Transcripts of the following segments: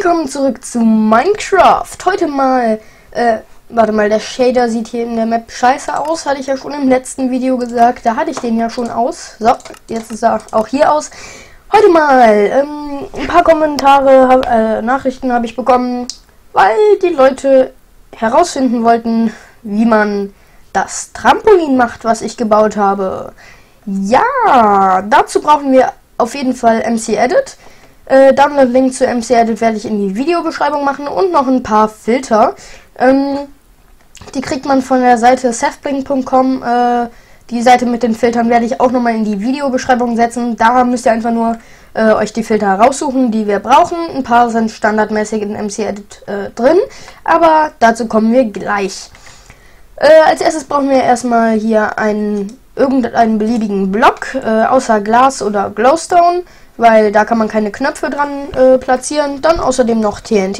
Willkommen zurück zu Minecraft. Heute mal, warte mal, der Shader sieht hier in der Map scheiße aus. Hatte ich ja schon im letzten Video gesagt. Da hatte ich den ja schon aus. So, jetzt ist er auch hier aus. Heute mal, ein paar Kommentare, Nachrichten habe ich bekommen, weil die Leute herausfinden wollten, wie man das Trampolin macht, was ich gebaut habe. Ja, dazu brauchen wir auf jeden Fall MC-Edit. Download-Link zu MC-Edit werde ich in die Videobeschreibung machen und noch ein paar Filter. Die kriegt man von der Seite sethblink.com. Die Seite mit den Filtern werde ich auch nochmal in die Videobeschreibung setzen. Da müsst ihr einfach nur euch die Filter raussuchen, die wir brauchen. Ein paar sind standardmäßig in MC-Edit drin, aber dazu kommen wir gleich. Als erstes brauchen wir erstmal hier irgendeinen beliebigen Block, außer Glas oder Glowstone, weil da kann man keine Knöpfe dran platzieren. Dann außerdem noch TNT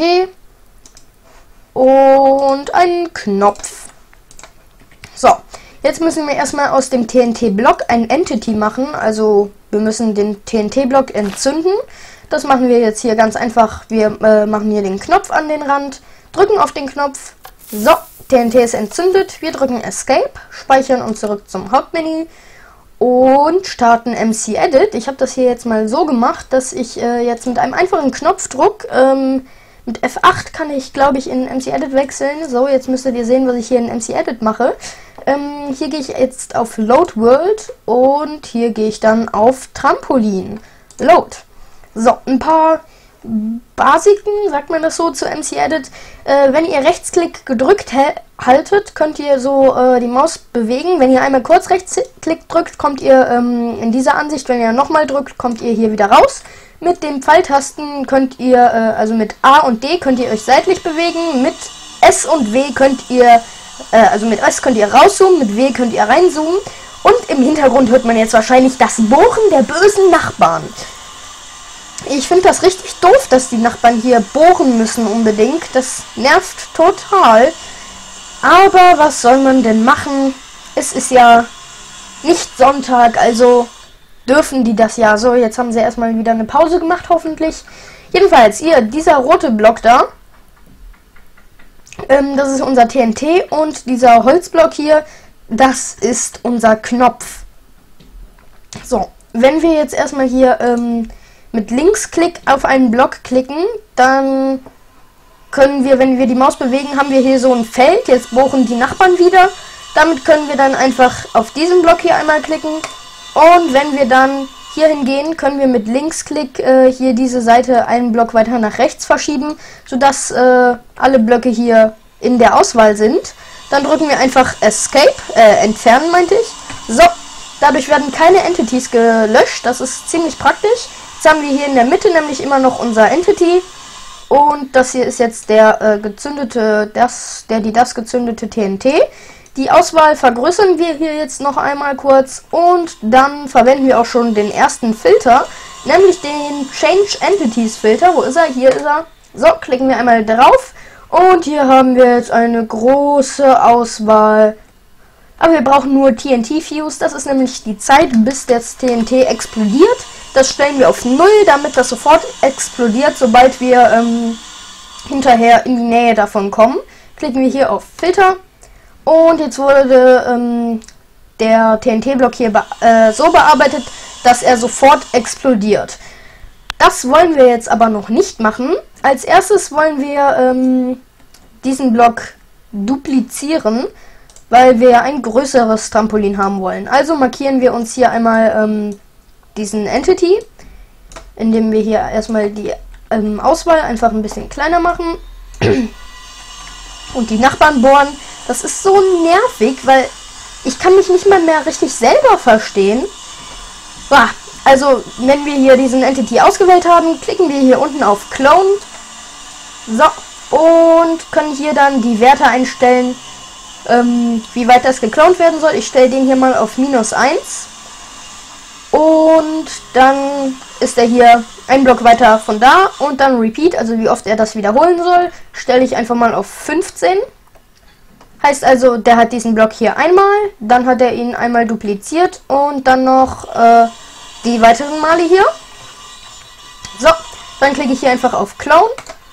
und einen Knopf. So, jetzt müssen wir erstmal aus dem TNT-Block ein Entity machen. Also wir müssen den TNT-Block entzünden. Das machen wir jetzt hier ganz einfach. Wir machen hier den Knopf an den Rand, drücken auf den Knopf. So, TNT ist entzündet. Wir drücken Escape, speichern und zurück zum Hauptmenü. Und starten MC-Edit. Ich habe das hier jetzt mal so gemacht, dass ich jetzt mit einem einfachen Knopfdruck, mit F8 kann ich, glaube ich, in MC-Edit wechseln. So, jetzt müsstet ihr sehen, was ich hier in MC-Edit mache. Hier gehe ich jetzt auf Load World und hier gehe ich dann auf Trampolin. Load. So, ein paar Basiken, sagt man das so, zu MC-Edit. Wenn ihr Rechtsklick gedrückt haltet, könnt ihr so die Maus bewegen. Wenn ihr einmal kurz Rechtsklick drückt, kommt ihr in dieser Ansicht. Wenn ihr nochmal drückt, kommt ihr hier wieder raus. Mit den Pfeiltasten könnt ihr, also mit A und D könnt ihr euch seitlich bewegen. Mit S und W könnt ihr, also mit S könnt ihr rauszoomen, mit W könnt ihr reinzoomen. Und im Hintergrund hört man jetzt wahrscheinlich das Bohren der bösen Nachbarn. Ich finde das richtig doof, dass die Nachbarn hier bohren müssen unbedingt. Das nervt total. Aber was soll man denn machen? Es ist ja nicht Sonntag, also dürfen die das ja. So, jetzt haben sie erstmal wieder eine Pause gemacht, hoffentlich. Jedenfalls, hier, dieser rote Block da, das ist unser TNT und dieser Holzblock hier, das ist unser Knopf. So, wenn wir jetzt erstmal hier mit Linksklick auf einen Block klicken, dann können wir, wenn wir die Maus bewegen, haben wir hier so ein Feld. Jetzt bohren die Nachbarn wieder. Damit können wir dann einfach auf diesen Block hier einmal klicken. Und wenn wir dann hier hingehen, können wir mit Linksklick hier diese Seite einen Block weiter nach rechts verschieben, sodass alle Blöcke hier in der Auswahl sind. Dann drücken wir einfach Escape, entfernen meinte ich. So, dadurch werden keine Entities gelöscht. Das ist ziemlich praktisch. Jetzt haben wir hier in der Mitte nämlich immer noch unser Entity. Und das hier ist jetzt der das gezündete TNT. Die Auswahl vergrößern wir hier jetzt noch einmal kurz. Und dann verwenden wir auch schon den ersten Filter. Nämlich den Change Entities Filter. Wo ist er? Hier ist er. So, klicken wir einmal drauf. Und hier haben wir jetzt eine große Auswahl. Aber wir brauchen nur TNT Fuse. Das ist nämlich die Zeit, bis das TNT explodiert. Das stellen wir auf 0, damit das sofort explodiert, sobald wir hinterher in die Nähe davon kommen. Klicken wir hier auf Filter. Und jetzt wurde der TNT-Block hier so bearbeitet, dass er sofort explodiert. Das wollen wir jetzt aber noch nicht machen. Als erstes wollen wir diesen Block duplizieren, weil wir ein größeres Trampolin haben wollen. Also markieren wir uns hier einmal diesen Entity, indem wir hier erstmal die Auswahl einfach ein bisschen kleiner machen und die Nachbarn bohren. Das ist so nervig, weil ich kann mich nicht mal mehr richtig selber verstehen. Also, wenn wir hier diesen Entity ausgewählt haben, klicken wir hier unten auf Clone. So, und können hier dann die Werte einstellen, wie weit das geklont werden soll. Ich stelle den hier mal auf -1. Und dann ist er hier ein Block weiter von da und dann Repeat, also wie oft er das wiederholen soll, stelle ich einfach mal auf 15. Heißt also, der hat diesen Block hier einmal, dann hat er ihn einmal dupliziert und dann noch die weiteren Male hier. So, dann klicke ich hier einfach auf Clone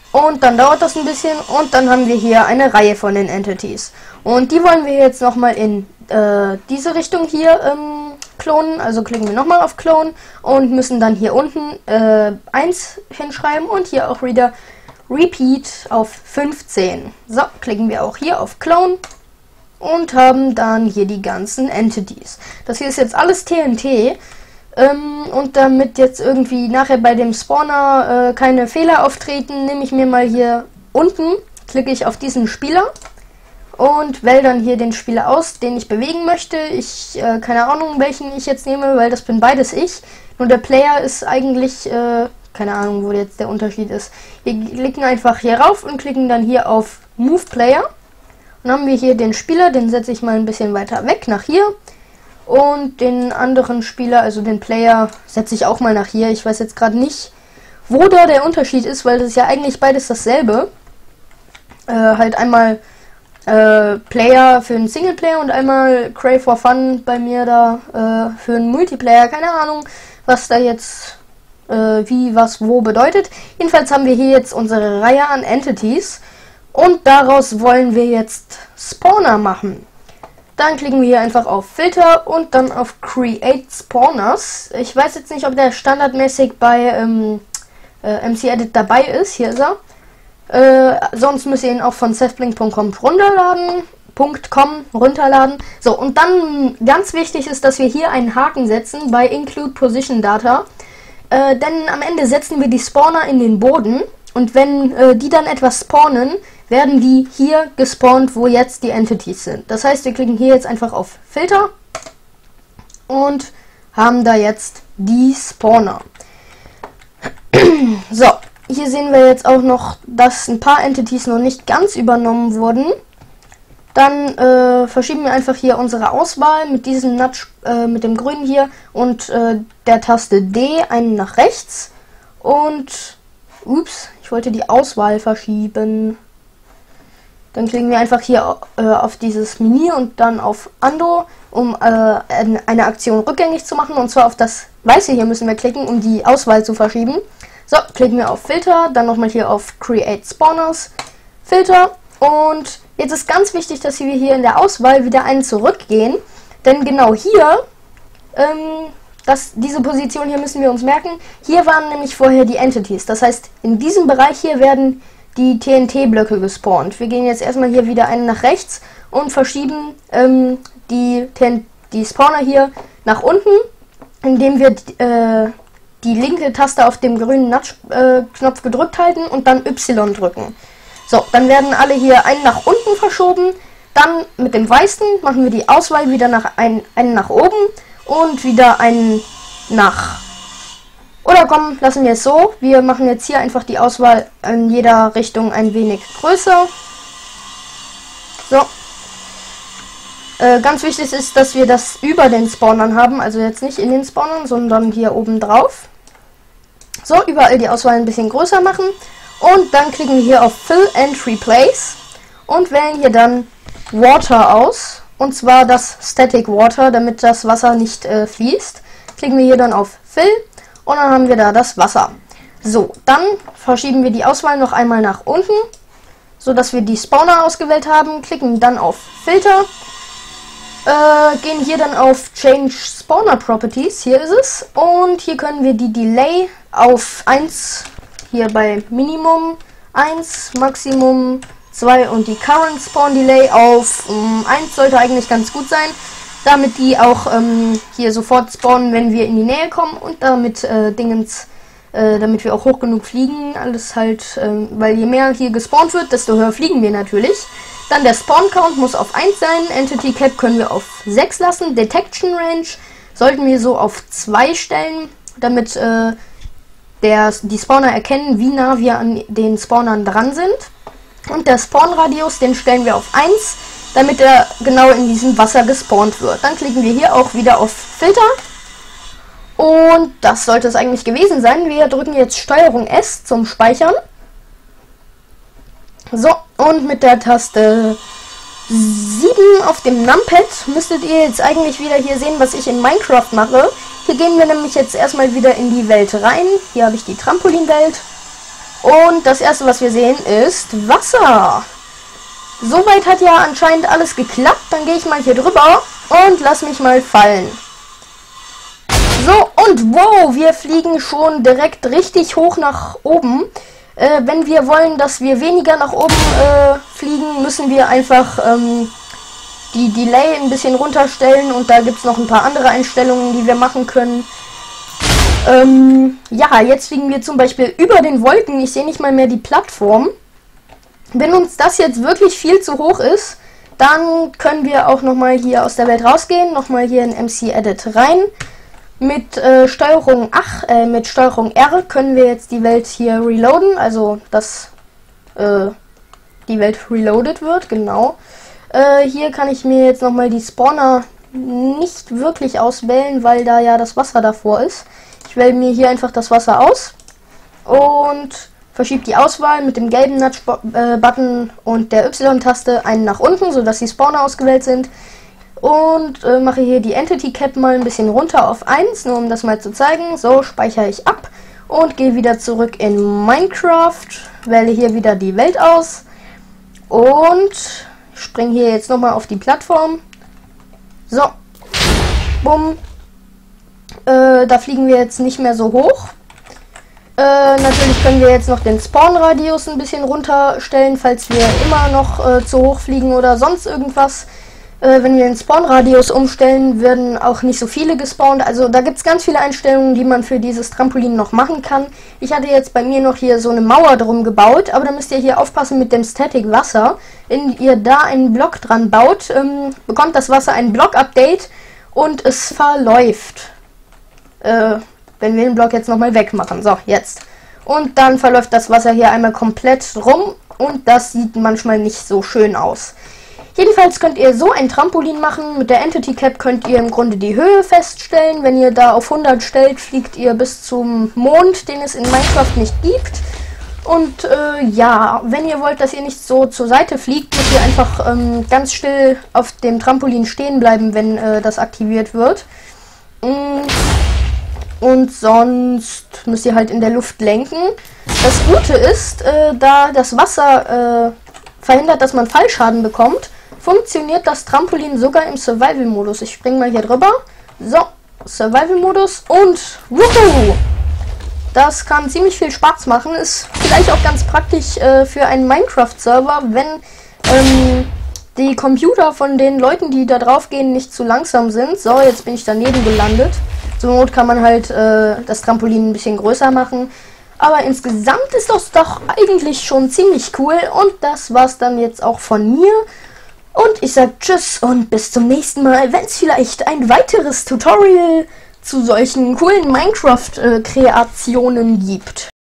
Und dann dauert das ein bisschen und dann haben wir hier eine Reihe von den Entities. Und die wollen wir jetzt nochmal in diese Richtung hier klonen. Also klicken wir nochmal auf Clone und müssen dann hier unten 1 hinschreiben und hier auch wieder Repeat auf 15. So, klicken wir auch hier auf Clone und haben dann hier die ganzen Entities. Das hier ist jetzt alles TNT. Und damit jetzt irgendwie nachher bei dem Spawner keine Fehler auftreten, nehme ich mir mal hier unten, klicke ich auf diesen Spieler und wähle dann hier den Spieler aus, den ich bewegen möchte. Keine Ahnung, welchen ich jetzt nehme, weil das bin beides ich. Nur der Player ist eigentlich, keine Ahnung, wo jetzt der Unterschied ist. Wir klicken einfach hier rauf und klicken dann hier auf Move Player. Und dann haben wir hier den Spieler, den setze ich mal ein bisschen weiter weg, nach hier. Und den anderen Spieler, also den Player, setze ich auch mal nach hier. Ich weiß jetzt gerade nicht, wo da der Unterschied ist, weil das ist ja eigentlich beides dasselbe. Halt einmal Player für einen Singleplayer und einmal Cray for Fun bei mir da für einen Multiplayer. Keine Ahnung, was da jetzt wie, was, wo bedeutet. Jedenfalls haben wir hier jetzt unsere Reihe an Entities und daraus wollen wir jetzt Spawner machen. Dann klicken wir hier einfach auf Filter und dann auf Create Spawners. Ich weiß jetzt nicht, ob der standardmäßig bei MC Edit dabei ist. Hier ist er. Sonst müsst ihr ihn auch von sethblink.com runterladen. So, und dann ganz wichtig ist, dass wir hier einen Haken setzen bei Include Position Data. Denn am Ende setzen wir die Spawner in den Boden und wenn die dann etwas spawnen, werden die hier gespawnt, wo jetzt die Entities sind. Das heißt, wir klicken hier jetzt einfach auf Filter und haben da jetzt die Spawner. So, hier sehen wir jetzt auch noch, dass ein paar Entities noch nicht ganz übernommen wurden. Dann verschieben wir einfach hier unsere Auswahl mit diesem Nudge, mit dem grünen hier und der Taste D einen nach rechts. Und, ups, ich wollte die Auswahl verschieben. Dann klicken wir einfach hier auf dieses Menü und dann auf Undo, um eine Aktion rückgängig zu machen. Und zwar auf das Weiße hier müssen wir klicken, um die Auswahl zu verschieben. So, klicken wir auf Filter, dann nochmal hier auf Create Spawners, Filter. Und jetzt ist ganz wichtig, dass wir hier in der Auswahl wieder einen zurückgehen. Denn genau hier, diese Position hier müssen wir uns merken. Hier waren nämlich vorher die Entities. Das heißt, in diesem Bereich hier werden die TNT-Blöcke gespawnt. Wir gehen jetzt erstmal hier wieder einen nach rechts und verschieben die Spawner hier nach unten, indem wir die linke Taste auf dem grünen Nudge-Knopf gedrückt halten und dann Y drücken. So, dann werden alle hier einen nach unten verschoben. Dann mit dem weißen machen wir die Auswahl wieder einen nach oben und wieder einen nach. Oder komm, lassen wir es so. Wir machen jetzt hier einfach die Auswahl in jeder Richtung ein wenig größer. So. Ganz wichtig ist, dass wir das über den Spawnern haben. Also jetzt nicht in den Spawnern, sondern hier oben drauf. So, überall die Auswahl ein bisschen größer machen. Und dann klicken wir hier auf Fill and Replace. Und wählen hier dann Water aus. Und zwar das Static Water, damit das Wasser nicht fließt. Klicken wir hier dann auf Fill. Und dann haben wir da das Wasser. So, dann verschieben wir die Auswahl noch einmal nach unten, so dass wir die Spawner ausgewählt haben. Klicken dann auf Filter. Gehen hier dann auf Change Spawner Properties. Hier ist es. Und hier können wir die Delay auf 1, hier bei Minimum 1, Maximum 2 und die Current Spawn Delay auf 1 sollte eigentlich ganz gut sein. Damit die auch hier sofort spawnen, wenn wir in die Nähe kommen und damit damit wir auch hoch genug fliegen. Alles halt, weil je mehr hier gespawnt wird, desto höher fliegen wir natürlich. Dann der Spawn Count muss auf 1 sein. Entity Cap können wir auf 6 lassen. Detection Range sollten wir so auf 2 stellen, damit die Spawner erkennen, wie nah wir an den Spawnern dran sind. Und der Spawn Radius, den stellen wir auf 1, damit er genau in diesem Wasser gespawnt wird. Dann klicken wir hier auch wieder auf Filter. Und das sollte es eigentlich gewesen sein. Wir drücken jetzt Steuerung S zum Speichern. So, und mit der Taste 7 auf dem Numpad müsstet ihr jetzt eigentlich wieder hier sehen, was ich in Minecraft mache. Hier gehen wir nämlich jetzt erstmal wieder in die Welt rein. Hier habe ich die Trampolinwelt. Und das erste, was wir sehen, ist Wasser. Soweit hat ja anscheinend alles geklappt. Dann gehe ich mal hier drüber und lass mich mal fallen. So, und wow, wir fliegen schon direkt richtig hoch nach oben. Wenn wir wollen, dass wir weniger nach oben fliegen, müssen wir einfach die Delay ein bisschen runterstellen. Und da gibt es noch ein paar andere Einstellungen, die wir machen können. Ja, jetzt fliegen wir zum Beispiel über den Wolken. Ich sehe nicht mal mehr die Plattform. Wenn uns das jetzt wirklich viel zu hoch ist, dann können wir auch nochmal hier aus der Welt rausgehen. Nochmal hier in MC Edit rein. Mit Steuerung R können wir jetzt die Welt hier reloaden. Also, dass die Welt reloaded wird, genau. Hier kann ich mir jetzt nochmal die Spawner nicht wirklich auswählen, weil da ja das Wasser davor ist. Ich wähle mir hier einfach das Wasser aus und verschiebe die Auswahl mit dem gelben Nudge-Button und der Y-Taste einen nach unten, sodass die Spawner ausgewählt sind. Und mache hier die Entity Cap mal ein bisschen runter auf 1, nur um das mal zu zeigen. So, speichere ich ab und gehe wieder zurück in Minecraft. Wähle hier wieder die Welt aus und springe hier jetzt nochmal auf die Plattform. So, bumm. Da fliegen wir jetzt nicht mehr so hoch. Natürlich können wir jetzt noch den Spawn-Radius ein bisschen runterstellen, falls wir immer noch zu hoch fliegen oder sonst irgendwas. Wenn wir den Spawn-Radius umstellen, werden auch nicht so viele gespawnt. Also da gibt es ganz viele Einstellungen, die man für dieses Trampolin noch machen kann. Ich hatte jetzt bei mir noch hier so eine Mauer drum gebaut, aber da müsst ihr hier aufpassen mit dem Static Wasser. Wenn ihr da einen Block dran baut, bekommt das Wasser ein Block-Update und es verläuft. Wenn wir den Block jetzt nochmal wegmachen. So, jetzt. Und dann verläuft das Wasser hier einmal komplett rum und das sieht manchmal nicht so schön aus. Jedenfalls könnt ihr so ein Trampolin machen. Mit der Entity Cap könnt ihr im Grunde die Höhe feststellen. Wenn ihr da auf 100 stellt, fliegt ihr bis zum Mond, den es in Minecraft nicht gibt. Und ja, wenn ihr wollt, dass ihr nicht so zur Seite fliegt, müsst ihr einfach ganz still auf dem Trampolin stehen bleiben, wenn das aktiviert wird. Und sonst müsst ihr halt in der Luft lenken. Das Gute ist, da das Wasser verhindert, dass man Fallschaden bekommt, funktioniert das Trampolin sogar im Survival-Modus. Ich springe mal hier drüber. So, Survival-Modus und wuhu! Das kann ziemlich viel Spaß machen. Ist vielleicht auch ganz praktisch für einen Minecraft-Server, wenn die Computer von den Leuten, die da drauf gehen, nicht zu langsam sind. So, jetzt bin ich daneben gelandet. Zur Not kann man halt das Trampolin ein bisschen größer machen. Aber insgesamt ist das doch eigentlich schon ziemlich cool. Und das war's dann jetzt auch von mir. Und ich sag tschüss und bis zum nächsten Mal, wenn es vielleicht ein weiteres Tutorial zu solchen coolen Minecraft-Kreationen gibt.